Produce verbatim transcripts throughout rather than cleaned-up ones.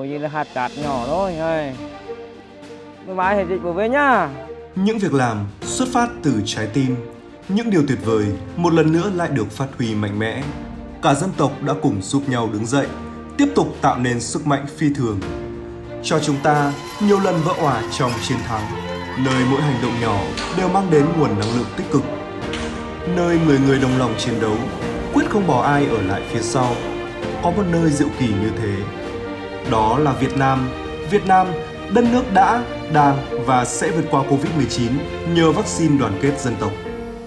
Thôi như là hạt cát nhỏ thôi. Bye bye, hết dịch về nhá. Những việc làm xuất phát từ trái tim, những điều tuyệt vời một lần nữa lại được phát huy mạnh mẽ. Cả dân tộc đã cùng giúp nhau đứng dậy, tiếp tục tạo nên sức mạnh phi thường. Cho chúng ta nhiều lần vỡ òa trong chiến thắng, nơi mỗi hành động nhỏ đều mang đến nguồn năng lượng tích cực. Nơi người người đồng lòng chiến đấu, quyết không bỏ ai ở lại phía sau. Có một nơi diệu kỳ như thế. Đó là Việt Nam. Việt Nam, đất nước đã, đang và sẽ vượt qua Covid mười chín nhờ vaccine đoàn kết dân tộc.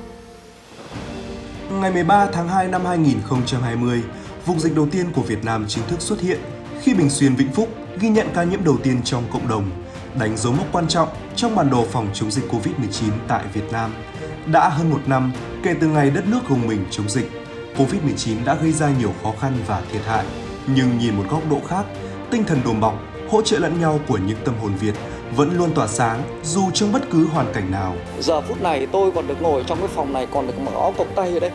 Ngày mười ba tháng hai năm hai nghìn không trăm hai mươi, vùng dịch đầu tiên của Việt Nam chính thức xuất hiện khi Bình Xuyên, Vĩnh Phúc ghi nhận ca nhiễm đầu tiên trong cộng đồng, đánh dấu mốc quan trọng trong bản đồ phòng chống dịch Covid mười chín tại Việt Nam. Đã hơn một năm kể từ ngày đất nước gồng mình chống dịch, Covid mười chín đã gây ra nhiều khó khăn và thiệt hại. Nhưng nhìn một góc độ khác, tinh thần đùm bọc, hỗ trợ lẫn nhau của những tâm hồn Việt vẫn luôn tỏa sáng dù trong bất cứ hoàn cảnh nào. Giờ phút này tôi còn được ngồi trong cái phòng này, còn được mặc áo cộc tay ở đây.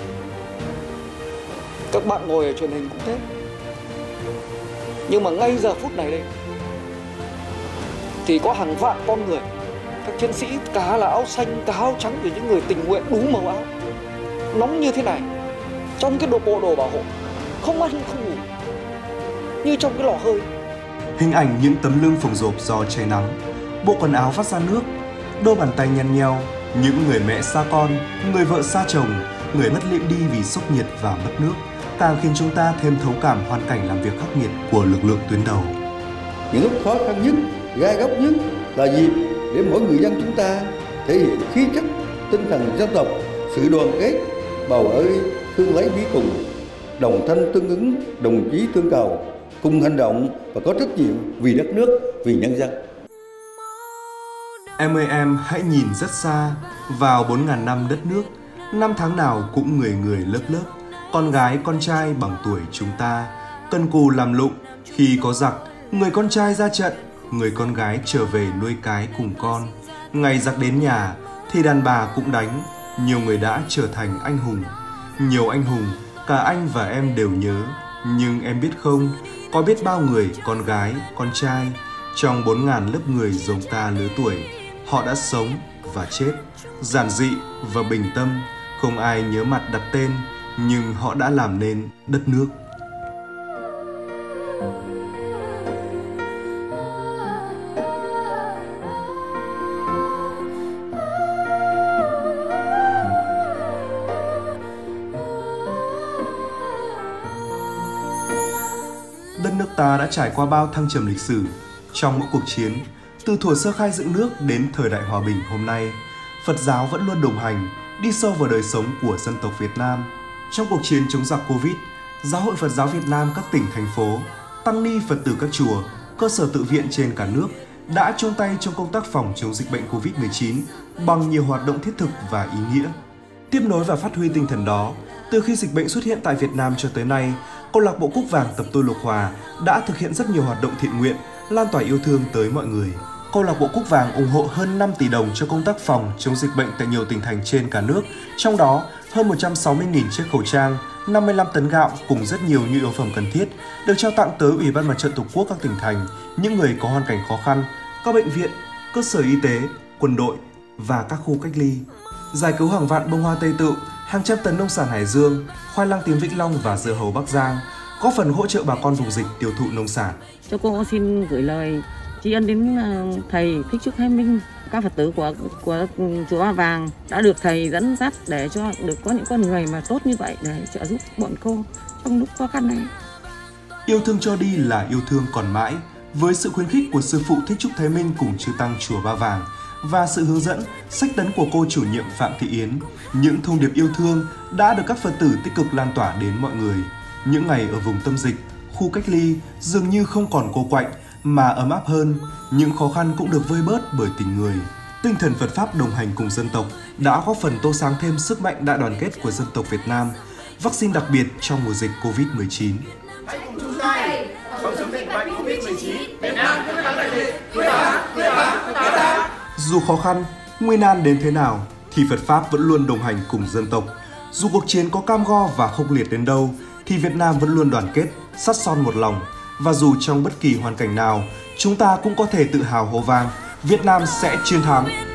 Các bạn ngồi ở truyền hình cũng thế. Nhưng mà ngay giờ phút này đây thì có hàng vạn con người, các chiến sĩ cả là áo xanh, cả áo trắng, và những người tình nguyện đủ màu áo, nóng như thế này, trong cái đồ bộ đồ bảo hộ, không ăn không ngủ, như trong cái lò hơi. Hình ảnh những tấm lưng phồng rộp do cháy nắng, bộ quần áo vắt ra nước, đôi bàn tay nhăn nheo, những người mẹ xa con, người vợ xa chồng, người mất liệm đi vì sốc nhiệt và mất nước, càng khiến chúng ta thêm thấu cảm hoàn cảnh làm việc khắc nghiệt của lực lượng tuyến đầu. Những lúc khó khăn nhất, gai góc nhất là dịp để mỗi người dân chúng ta thể hiện khí chất, tinh thần dân tộc, sự đoàn kết, bầu ơi thương lấy bí cùng, đồng thanh tương ứng, đồng chí tương cầu, cùng hành động và có trách nhiệm vì đất nước, vì nhân dân. Em ơi em hãy nhìn rất xa, vào bốn ngàn năm đất nước, năm tháng nào cũng người người lớp lớp, con gái con trai bằng tuổi chúng ta, cần cù làm lụng, khi có giặc, người con trai ra trận, người con gái trở về nuôi cái cùng con. Ngày giặc đến nhà thì đàn bà cũng đánh, nhiều người đã trở thành anh hùng. Nhiều anh hùng, cả anh và em đều nhớ, nhưng em biết không, có biết bao người con gái, con trai, trong bốn ngàn lớp người giống ta lứa tuổi, họ đã sống và chết, giản dị và bình tâm, không ai nhớ mặt đặt tên, nhưng họ đã làm nên đất nước. Đất nước ta đã trải qua bao thăng trầm lịch sử. Trong mỗi cuộc chiến, từ thuở sơ khai dựng nước đến thời đại hòa bình hôm nay, Phật giáo vẫn luôn đồng hành, đi sâu vào đời sống của dân tộc Việt Nam. Trong cuộc chiến chống giặc Covid, Giáo hội Phật giáo Việt Nam các tỉnh, thành phố, tăng ni Phật tử các chùa, cơ sở tự viện trên cả nước đã chung tay trong công tác phòng chống dịch bệnh Covid mười chín bằng nhiều hoạt động thiết thực và ý nghĩa. Tiếp nối và phát huy tinh thần đó, từ khi dịch bệnh xuất hiện tại Việt Nam cho tới nay, Câu lạc bộ Cúc Vàng Tập Tôi Lộc Hòa đã thực hiện rất nhiều hoạt động thiện nguyện, lan tỏa yêu thương tới mọi người. Câu lạc bộ Cúc Vàng ủng hộ hơn năm tỷ đồng cho công tác phòng chống dịch bệnh tại nhiều tỉnh thành trên cả nước, trong đó hơn một trăm sáu mươi nghìn chiếc khẩu trang, năm mươi lăm tấn gạo cùng rất nhiều nhu yếu phẩm cần thiết được trao tặng tới Ủy ban Mặt trận Tổ quốc các tỉnh thành, những người có hoàn cảnh khó khăn, các bệnh viện, cơ sở y tế, quân đội và các khu cách ly. Giải cứu hàng vạn bông hoa Tây Tự, hàng trăm tấn nông sản Hải Dương, khoai lang tím Vĩnh Long và dưa hấu Bắc Giang, góp phần hỗ trợ bà con vùng dịch tiêu thụ nông sản. Cho cô xin gửi lời tri ân đến thầy Thích Trúc Thái Minh, các Phật tử của của chùa Ba Vàng đã được thầy dẫn dắt để cho được có những con người mà tốt như vậy để trợ giúp bọn cô trong lúc khó khăn này. Yêu thương cho đi là yêu thương còn mãi, với sự khuyến khích của sư phụ Thích Trúc Thái Minh cùng chư tăng chùa Ba Vàng và sự hướng dẫn, sách tấn của cô chủ nhiệm Phạm Thị Yến, những thông điệp yêu thương đã được các Phật tử tích cực lan tỏa đến mọi người. Những ngày ở vùng tâm dịch, khu cách ly dường như không còn cô quạnh mà ấm áp hơn, những khó khăn cũng được vơi bớt bởi tình người. Tinh thần Phật Pháp đồng hành cùng dân tộc đã góp phần tô sáng thêm sức mạnh đại đoàn kết của dân tộc Việt Nam, vaccine đặc biệt trong mùa dịch Covid mười chín. Hãy cùng chung tay phòng chống dịch bệnh Covid mười chín. Việt Nam quyết thắng đại dịch. Quyết thắng, quyết thắng, quyết thắng. Dù khó khăn, nguy nan đến thế nào, thì Phật Pháp vẫn luôn đồng hành cùng dân tộc. Dù cuộc chiến có cam go và khốc liệt đến đâu, thì Việt Nam vẫn luôn đoàn kết, sắt son một lòng, Và dù trong bất kỳ hoàn cảnh nào, chúng ta cũng có thể tự hào hô vang, Việt Nam sẽ chiến thắng.